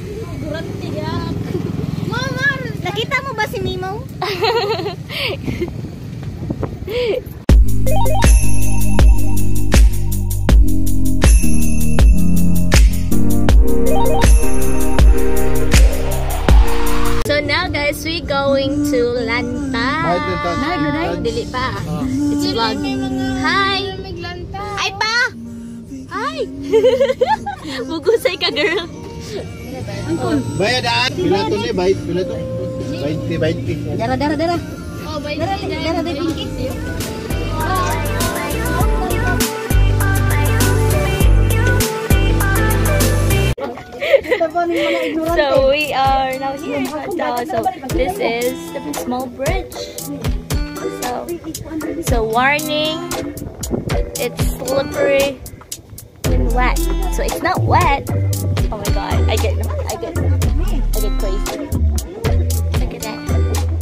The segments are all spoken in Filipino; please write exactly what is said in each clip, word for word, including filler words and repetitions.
Mama, nakita mo ba si Mimo? So now guys, we going to Lantaw. Dili pa. It's vlog. Hi. Ay pa. Hi. Bugusay ka girl. Bayadaan. Pila to ni bayad, pila to. twenty, twenty. Dara dara dara. Oh, bayad. Dara dara dara pinky. So we are now here in Lantaw. So this is the small bridge. So so warning, it's slippery and wet. So it's not wet. Oh my god, I get I get I get crazy. Look at that.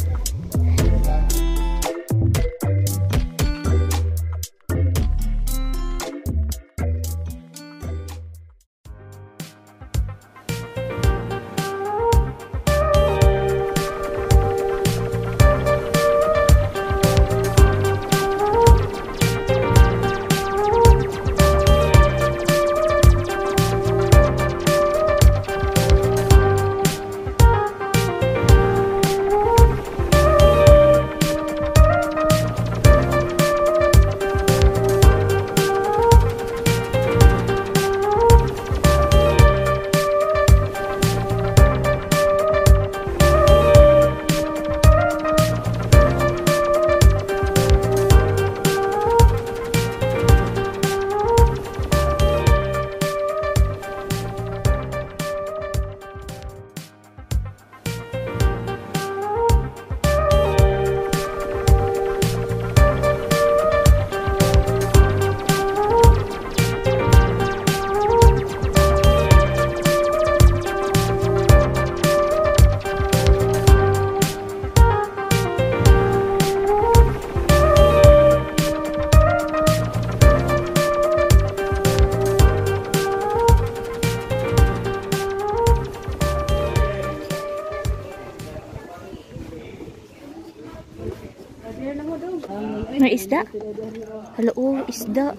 May isda? Hala, oh, isda.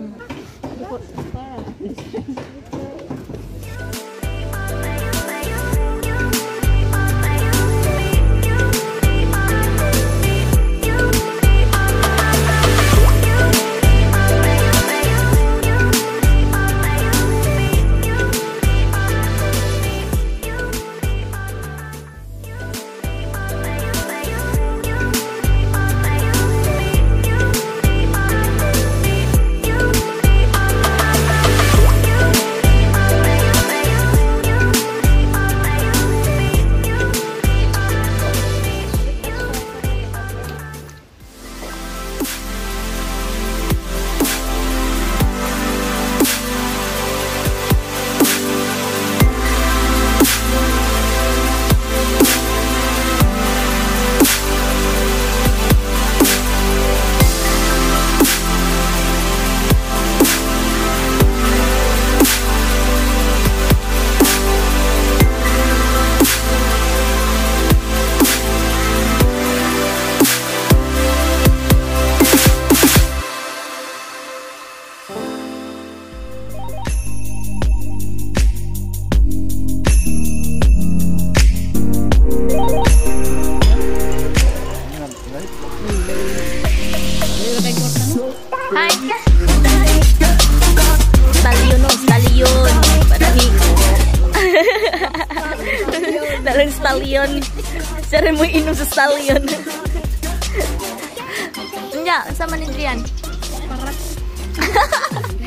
Hi! Stallion o, stallion. Panahi. Dalang stallion. Sari mo inom sa stallion. Hindi, sama ni Drian. Parat.